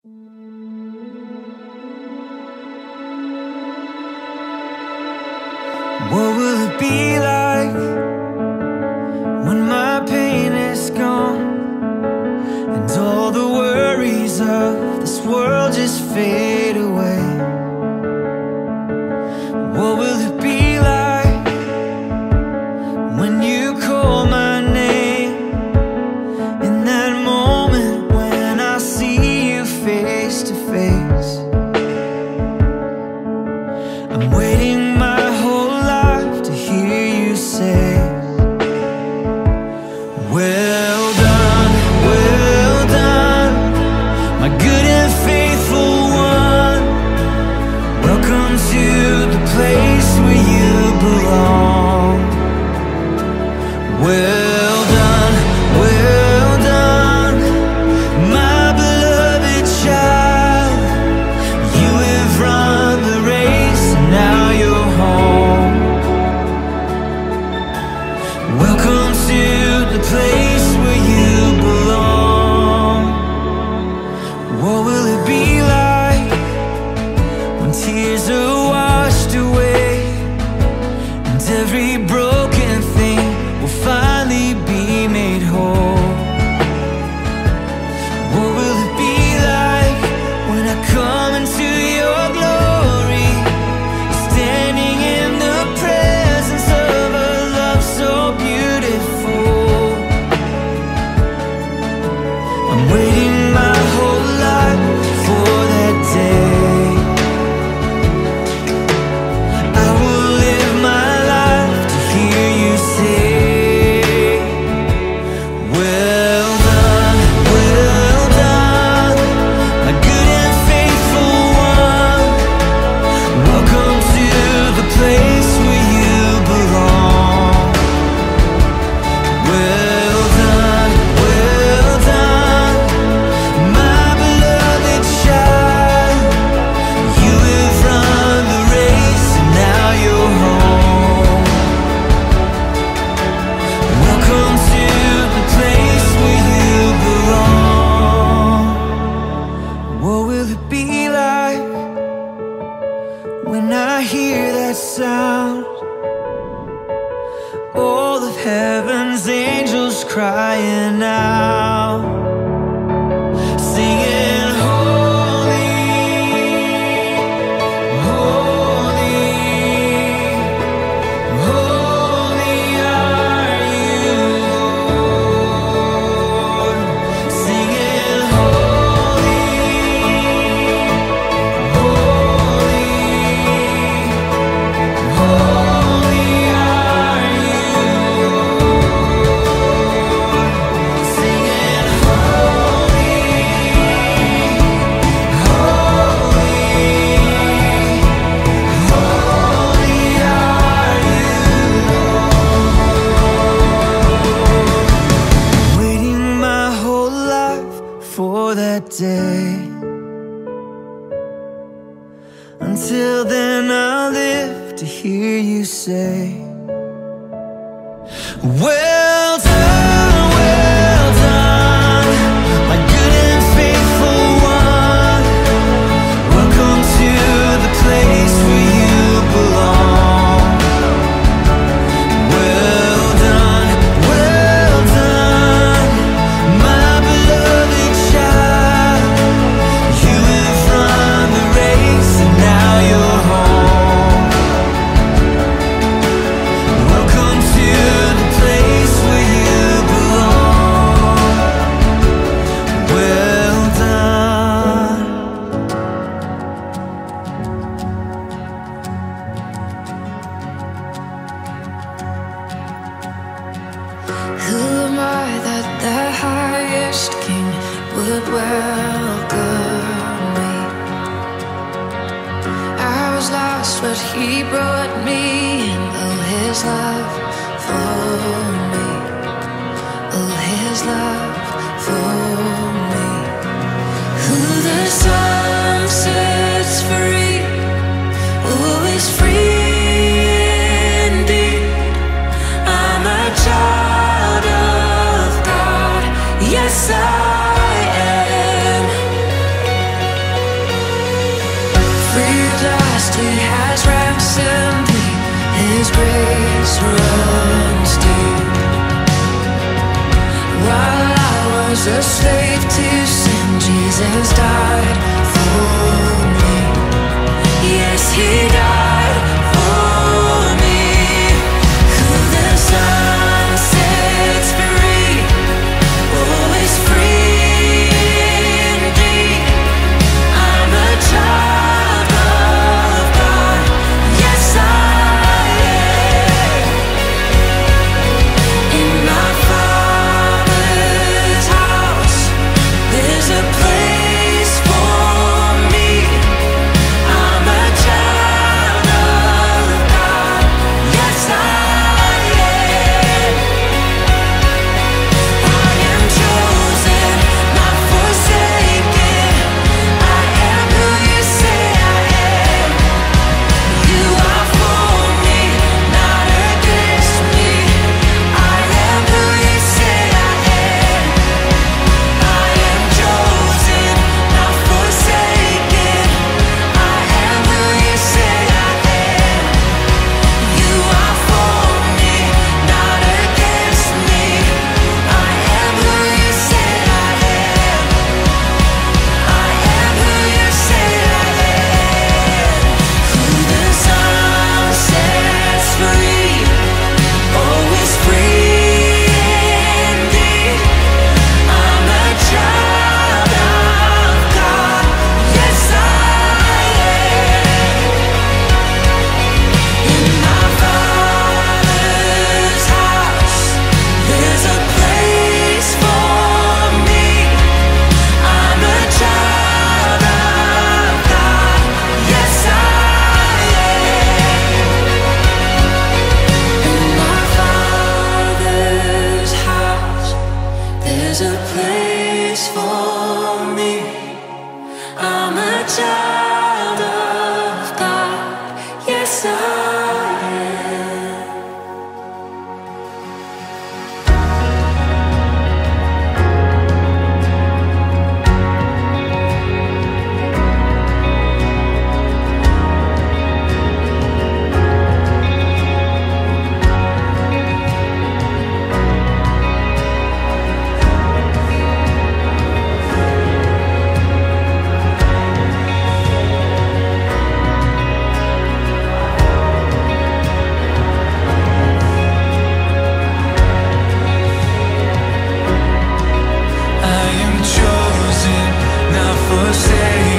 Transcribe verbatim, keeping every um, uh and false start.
What will it be like when my pain is gone and all the worries of this world just fade away? What will it be like when you call my name, in that moment when I see you face to face? I'm waiting my whole life to hear you say, well done, well done, my good and faithful one. Welcome to the place where you belong. Well done, well done, my beloved child. You have run the race and now you're home. Welcome to the place where you belong. What will it be like when tears are washed away and every broken thing will finally be made whole? What will it be like when I come into your glory, standing in the presence of a love so beautiful? I'm waiting my whole life for that day. I will live my life to hear you say, well done, well done, my good and faithful one. Welcome to the place where you belong. Well done, well done, my beloved child. You have run the race and now you're home. Welcome to the place where you belong. What will it be like when I hear that sound? All of heaven's angels crying out, singing holy, holy, holy are you, Lord. Singing holy, holy, holy are you, Lord. Singing holy, holy, holy are you, Lord. Waiting my whole life for that day. Until then I'll live to hear you say, well done, well done, my good and faithful one. Welcome to the place where you belong. Well done, well done, my beloved child. You have run the race and now you're home. Welcome to the place where you belong. Well done. Who am I that the highest king would welcome me? I was lost, but he brought me in. Oh, his love for me. Oh, his love for me. Who the Son sets free, oh, is free indeed. I'm a child of God, yes I am. He has ransomed me. His grace runs deep. While I was a slave to sin, Jesus died for me. Yes, He died for me. Who the Son sets free, oh, is free indeed. I'm a child of God. Yes, I am. In my Father's house, there's a place for me. I'm a child of God. Yes, I am. I am chosen, not forsaken. I am who You say I am. You are for me, not against me. I am who You say I am. I am chosen, not forsaken. I am who You say I am. You are for me, not against me. I am who You say I am. I am who You say I am. Who the Son sets free, oh, is free indeed. I'm a child of God. Yes, I am. In my Father's house, there's a place for me. I'm a child of God. Yes, I am. In my Father's house, there's a place for me. I'm a child of God. Yes, I am. I am chosen, not forsaken.